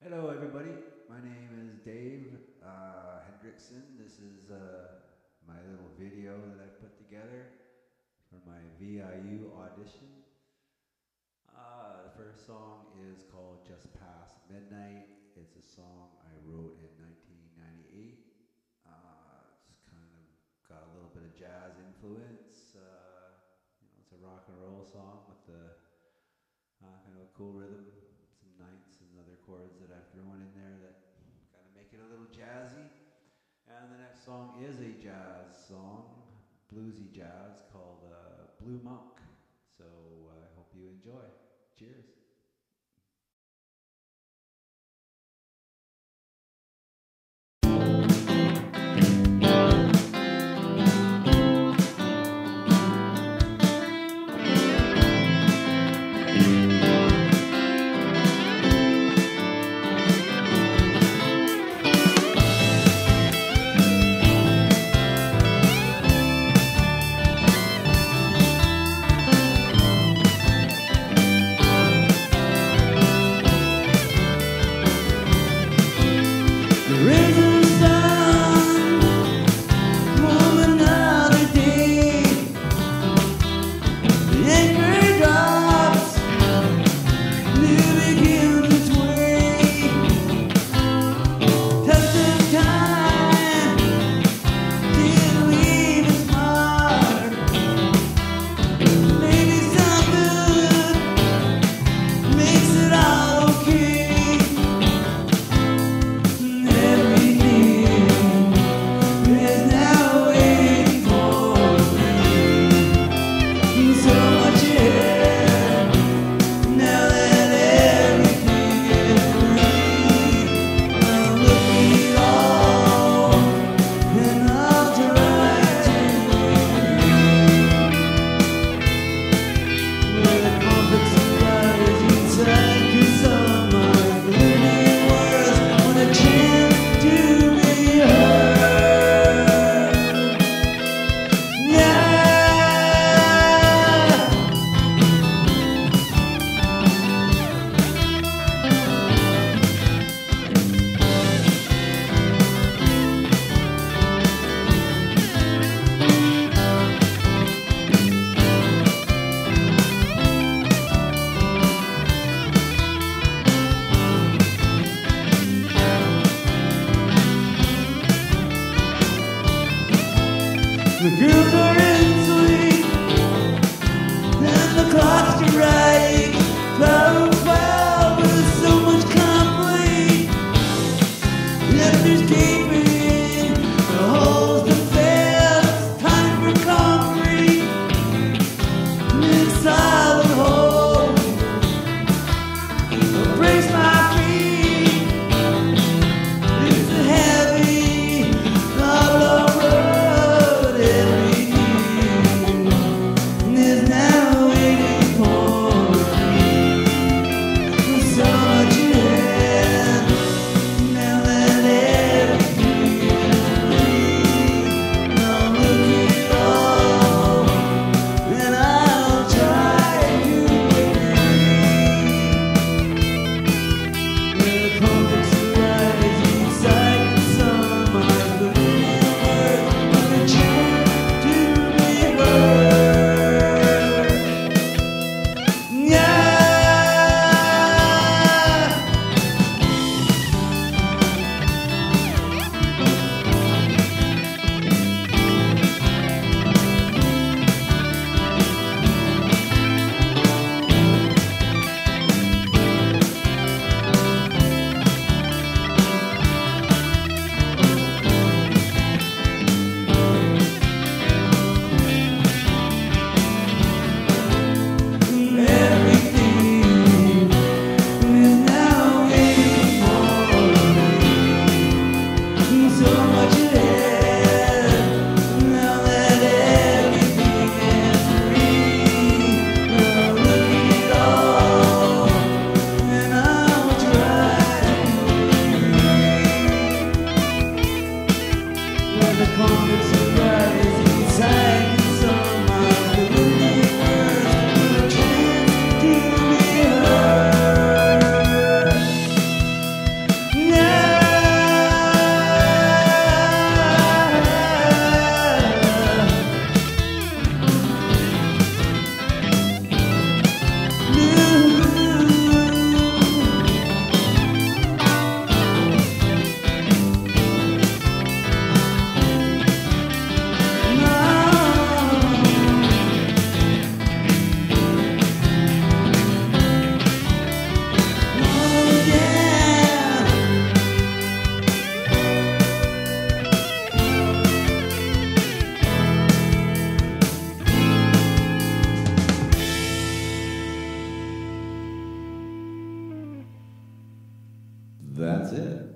Hello, everybody. My name is Dave Hendrickson. This is my little video that I put together for my VIU audition. The first song is called Just Past Midnight. It's a song I wrote in 1998. It's kind of got a little bit of jazz influence. It's a rock and roll song with the kind of a cool rhythm, some ninths and other chords that I've thrown in there that kind of make it a little jazzy. And the next song is a jazz song, bluesy jazz, called Blue Monk. So I hope you enjoy. Cheers. That's it.